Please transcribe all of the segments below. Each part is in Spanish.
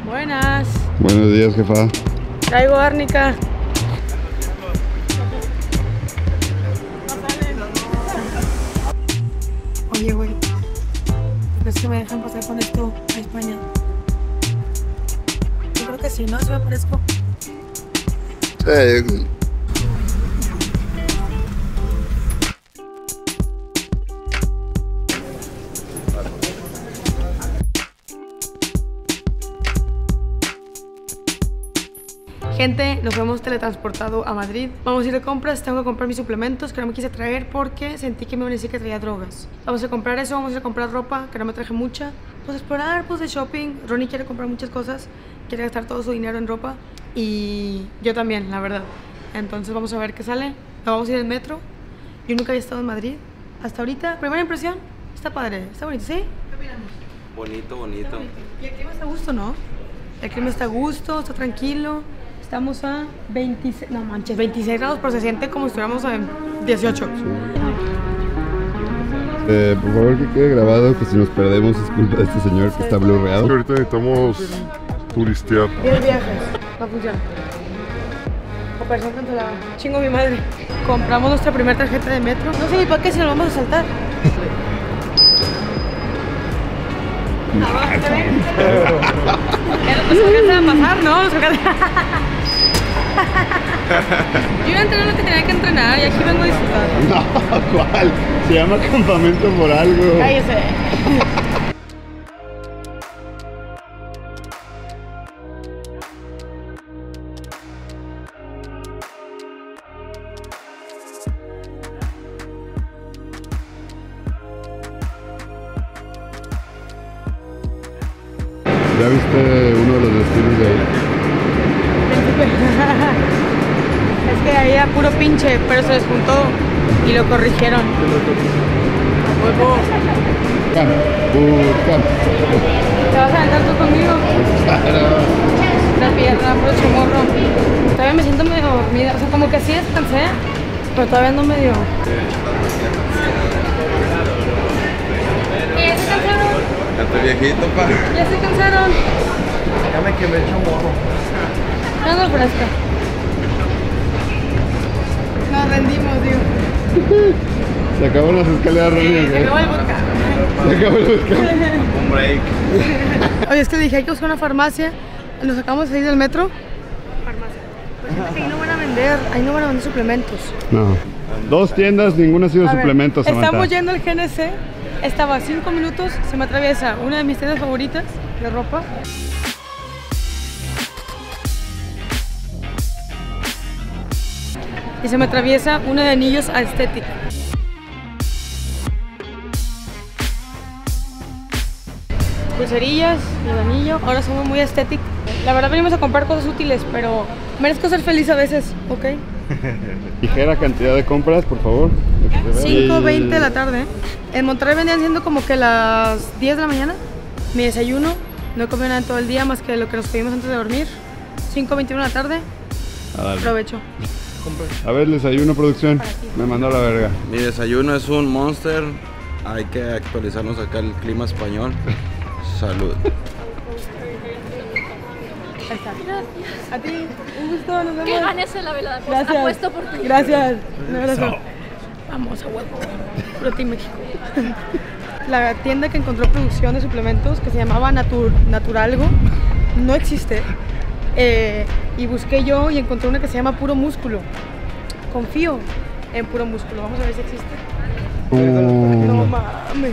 Buenas. Buenos días, jefa. Traigo árnica. Oye, güey, ¿crees que me dejan pasar con esto a España? Yo creo que sí, ¿no? ¿Se me parezco? Sí. Gente, nos hemos teletransportado a Madrid. Vamos a ir de compras, tengo que comprar mis suplementos que no me quise traer porque sentí que me iban a decir que traía drogas. Vamos a comprar eso, vamos a ir a comprar ropa, que no me traje mucha. Pues explorar, pues de shopping. Ronnie quiere comprar muchas cosas, quiere gastar todo su dinero en ropa. Y yo también, la verdad. Entonces vamos a ver qué sale. Nos vamos a ir en metro. Yo nunca había estado en Madrid. Hasta ahorita, primera impresión, está padre, está bonito, ¿sí? ¿Qué opinamos? Bonito, bonito. Está bonito. Y el clima está a gusto, ¿no? El clima está a gusto, está tranquilo. Estamos a 26, no manches, 26 grados, pero se siente como si estuviéramos en 18. Por favor, que quede grabado que si nos perdemos es culpa de este señor que está blurreado. Ahorita necesitamos turistear. 10 viajes, no funciona. Operación cancelada. Chingo mi madre. Compramos nuestra primera tarjeta de metro. No sé ni para qué si nos vamos a saltar. ¿Se ven? Nos alcanza a pasar, ¿no? Nos alcanza. Yo iba a entrenar lo que tenía que entrenar y aquí vengo a disfrutar. No, ¿cuál? Se llama campamento por algo. Cállese. ¿Ya viste uno de los destinos de ahí? Es que había puro pinche, pero se desjuntó y lo corrigieron. A huevo. ¿Te vas a aventar tú conmigo? La pierna, puro chamorro. Todavía me siento medio dormida, o sea, como que sí descansé, pero todavía no medio. ¿Ya se cansaron? Ya estoy viejito, pa. ¿Ya se cansaron? Ya me quemé chamorro. No fresca. Nos rendimos, digo. Se acabaron las escaleras, Ronnie. Se acabó el vodka. Se acabó el vodka. Un break. Oye, es que dije, hay que buscar una farmacia. Nos acabamos de salir del metro. Farmacia. Pues siento que ahí no van a vender, suplementos. No. 2 tiendas, ninguna ha sido A ver, suplementos, Samantha. estamos yendo al GNC. Estaba a 5 minutos, se me atraviesa una de mis tiendas favoritas de ropa. Y se me atraviesa una de anillos Aesthetic. Pulserillas, el anillo, ahora somos muy aesthetic. La verdad venimos a comprar cosas útiles, pero merezco ser feliz a veces, ¿ok? Ligera cantidad de compras, por favor. 5:20 de la tarde. En Monterrey vendían siendo como que las 10 de la mañana. Mi desayuno, no he comido nada en todo el día más que lo que nos pedimos antes de dormir. 5:21 de la tarde. Provecho. A ver, desayuno, producción. Me mandó a la verga. Mi desayuno es un Monster. Hay que actualizarnos acá el clima español. Salud. Ahí está. A ti, un gusto, nos vemos. Que ganes en la velada. Pues, Gracias. apuesto por ti. Gracias. Un abrazo. Vamos a huevo. Puro Team México. La tienda que encontró producción de suplementos que se llamaba Naturalgo no existe. Y busqué yo y encontré una que se llama Puro Músculo. Confío en Puro Músculo. Vamos a ver si existe. No mames.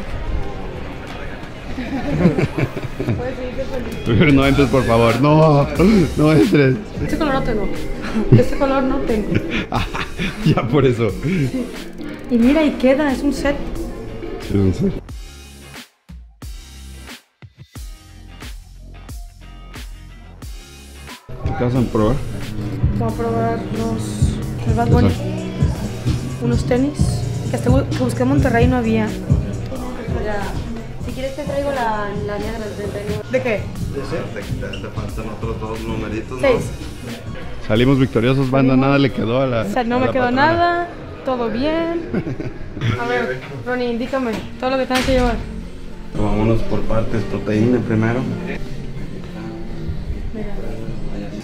Puedes seguirte feliz. No entres, por favor. No, no entres. Este color no tengo. Este color no tengo. Ya por eso. Y mira, y queda, es un set. Sí, no sé. ¿Qué vas a probar? Vamos a probar los Bad Bunny. Unos tenis que busqué en Monterrey y no había. Si quieres te traigo la negra del 39. ¿De qué? Te faltan otros 2 numeritos, 6. Salimos victoriosos, banda. Nada le quedó a la. O sea, no me quedó nada. Todo bien. A ver, Ronnie, indícame todo lo que tengo que llevar. Vámonos por partes. Proteína primero.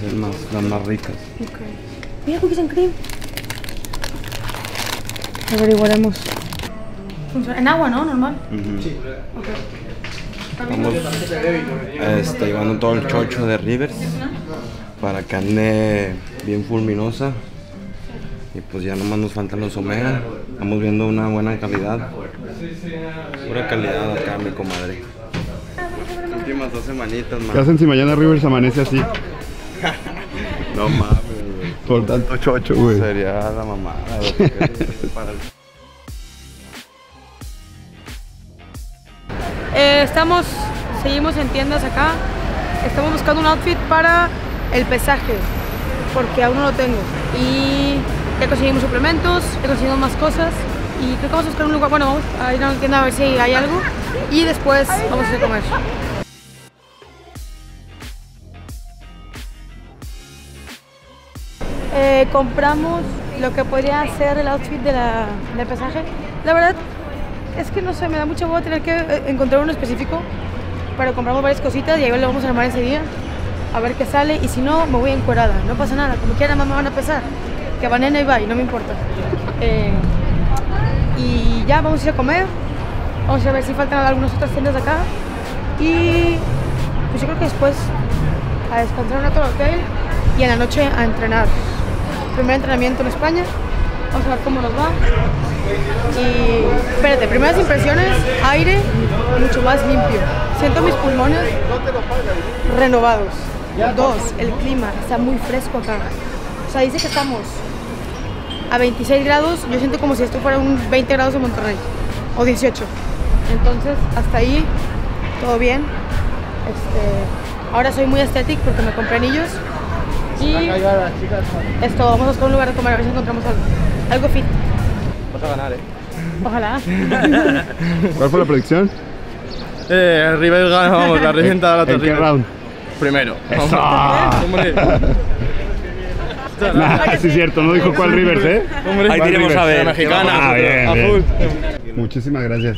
ser las más ricas. Ok. Mira, cookies and cream. Averiguaremos. En agua, ¿no? Normal. Sí. Ok. Estamos llevando todo el chocho de Rivers para que ande bien fulminosa. Y pues ya nomás nos faltan los omega. Estamos viendo una buena calidad. Pura calidad acá, mi comadre. Las últimas 2 semanitas, ¿Qué man. hacen si mañana Rivers amanece así? No mames, güey. Por tanto chocho, güey. Sería la mamada, güey. Seguimos en tiendas acá. Estamos buscando un outfit para el pesaje, porque aún no lo tengo. Y ya conseguimos suplementos, ya conseguimos más cosas. Y creo que vamos a buscar un lugar. Bueno, vamos a ir a una tienda a ver si hay algo. Y después vamos a ir a comer. Compramos lo que podría ser el outfit del pesaje. La verdad es que no sé, me da mucha hueva tener que encontrar uno específico, pero compramos varias cositas y ahí lo vamos a armar ese día a ver qué sale, y si no, me voy encuerada, no pasa nada, como quiera más me van a pesar, que van en y bye, no me importa. Y ya vamos a ir a comer, vamos a ver si faltan algunas otras tiendas de acá, y pues yo creo que después a descansar un rato al hotel y en la noche a entrenar. Primer entrenamiento en España, vamos a ver cómo nos va. Y espérate, primeras impresiones, aire mucho más limpio. Siento mis pulmones renovados. 2, el clima está muy fresco acá. O sea, dice que estamos a 26 grados, yo siento como si esto fuera un 20 grados en Monterrey, o 18. Entonces, hasta ahí, todo bien. Ahora soy muy estética porque me compré anillos. Y esto, vamos a buscar un lugar de comer a ver si encontramos algo fit. Vas a ganar, Ojalá. ¿Cuál fue la predicción? River gana, vamos, la regentada la ¿En qué round? Primero. ¡Eso! Hombre. Nah, sí es cierto, no dijo cuál Rivers, ¿eh? Hombre. Ahí iremos a ver. Mexicana. Ah, bien, A bien. full. Muchísimas gracias.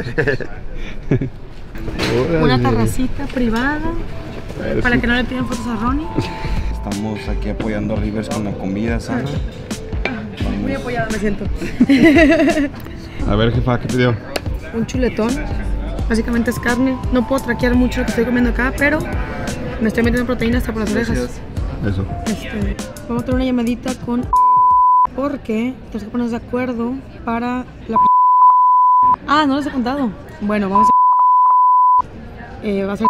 Una terracita privada para que no le pidan fotos a Ronnie. Estamos aquí apoyando a Rivers con la comida sana. Muy apoyada me siento. A ver, jefa, ¿qué pidió? Un chuletón, básicamente es carne. No puedo traquear mucho lo que estoy comiendo acá, pero me estoy metiendo proteínas hasta por las orejas. Eso. Vamos a tener una llamadita con porque tenemos que ponernos de acuerdo para la... Ah, no les he contado. Bueno, vamos a... va a ser...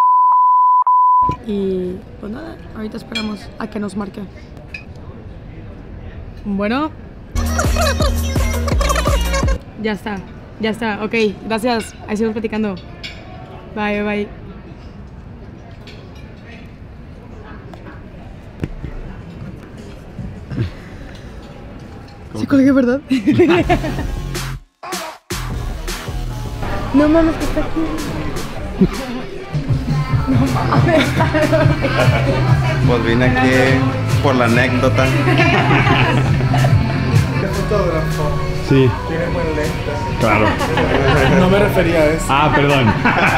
Y pues nada, ahorita esperamos a que nos marque. Bueno. Ya está, ok, gracias. Ahí seguimos platicando. Bye, bye. Sí, colgué, ¿verdad? No mames, que está aquí. Pues vine aquí por la anécdota. ¿Qué fotógrafo? Sí, Tiene buen lente. claro. No me refería a eso. Ah, perdón.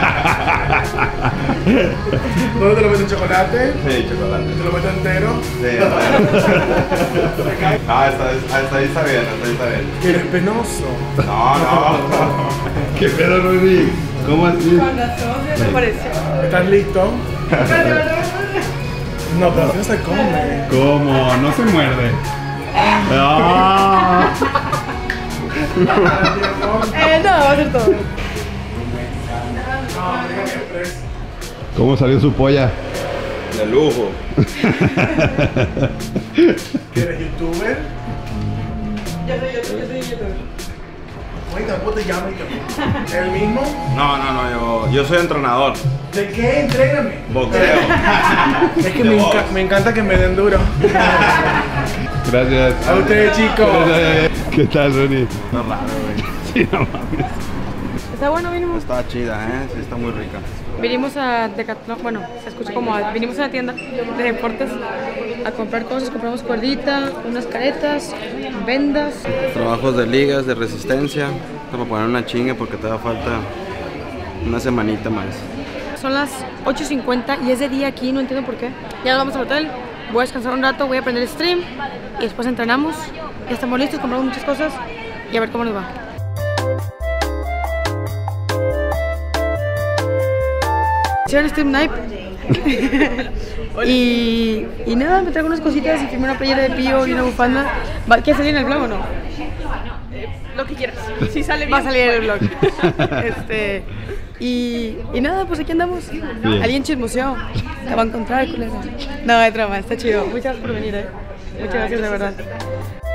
¿Dónde te lo meten chocolate? Sí, chocolate. ¿Te lo meten entero? Sí, hasta ahí está bien, hasta ahí está bien. Eres penoso. No. ¿Qué pedo, Rudy? ¿Cómo así? ¿Estás listo? No, pero así no se come. ¿Cómo? No se muerde. Ah. No, va a ser todo. ¿Cómo salió su polla? De lujo. ¿Eres youtuber? Yo soy youtuber. Oiga, ¿cómo te llamas? ¿El mismo? No, yo soy entrenador. ¿De qué? Entrégame. Boxeo. Es que me encanta que me den duro. Gracias. A ustedes, chicos. ¿Qué tal, Ronnie? Está raro, güey. Sí, no mames. Está bueno, vinimos. Está chida, sí, está muy rica. Vinimos a Decathlon, bueno, se escucha como vinimos a la tienda de deportes a comprar cosas, compramos cuerdita, unas caretas, vendas. Trabajos de ligas, de resistencia. Para poner una chinga porque te da falta una semanita más. Son las 8:50 y es de día aquí, no entiendo por qué. Ya nos vamos al hotel voy a descansar un rato, voy a aprender stream y después entrenamos. Ya estamos listos, compramos muchas cosas y a ver cómo nos va. Hicieron Stream Night. y nada, me traigo unas cositas y firmé una playera de Pío y una bufanda. ¿Quieres salir en el vlog o no? Lo que quieras. Si sale bien. Va a salir en el vlog. Y nada, pues aquí andamos. Bien. Alguien chismoseó. Te va a encontrar, culera. No, es broma, está chido. Muchas gracias por venir, Muchas gracias, de verdad.